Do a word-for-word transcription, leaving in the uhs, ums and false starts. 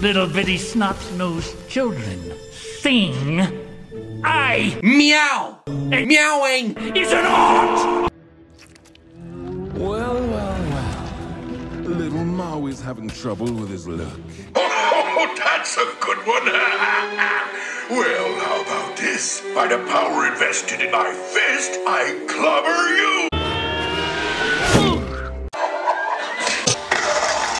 little bitty snot-nosed children sing, I meow. Meowing is an art! Well, well, well. Little Maui's having trouble with his look. Oh, that's a good one. Well, how about this? By the power invested in my fist, I clobber you!